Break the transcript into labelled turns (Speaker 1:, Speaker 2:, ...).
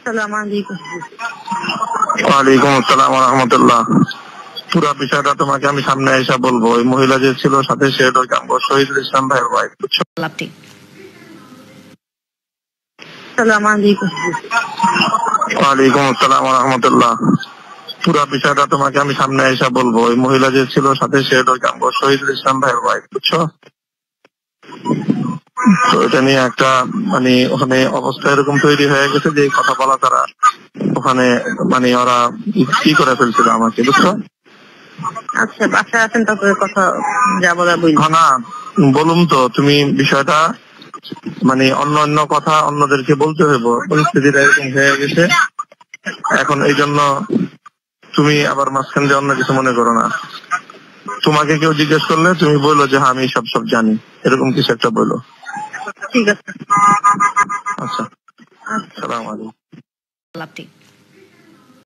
Speaker 1: আসসালামু আলাইকুম।
Speaker 2: ওয়ালাইকুম আসসালাম ওয়া রাহমাতুল্লাহ। পুরো বিষয়টা তোমাকে আমি সামনে এসে বলবো। ওই মহিলা যে ছিল সাথে সে শহীদুল ইসলাম ভাইয়ের ওয়াইফ, বুঝছো?
Speaker 1: আসসালামু আলাইকুম।
Speaker 2: ওয়ালাইকুম আসসালাম ওয়া রাহমাতুল্লাহ। পুরো বিষয়টা তোমাকে আমি সামনে এসে বলবো। ওই মহিলা যে ছিল সাথে সে শহীদুল ইসলাম ভাইয়ের ওয়াইফ, বুঝছো? তো এটা নিয়ে একটা ওখানে অবস্থা এরকম তৈরি হয়ে গেছে যে কথা বলা তারা ওখানে ওরা কি করে ফেলছিল আমাকে, বুঝছো?
Speaker 1: আচ্ছা, বাসায় আছেন, তারপরে কথা যা বলার বলি।
Speaker 2: না, বলুন তো তুমি বিষয়টা অন্য অন্য কথা অন্যদেরকে বলতে হইব, পরিস্থিতিটা এরকম হয়ে গেছে এখন। এই জন্য তুমি আবার মাঝখান দিয়ে অন্য কিছু মনে করো না। তোমাকে কেউ জিজ্ঞেস করলে তুমি বললো যে হ্যাঁ আমি সব জানি, এরকম কিছু একটা বললো।
Speaker 1: ঠিক আছে।
Speaker 2: আচ্ছা, আসসালামু আলাইকুম।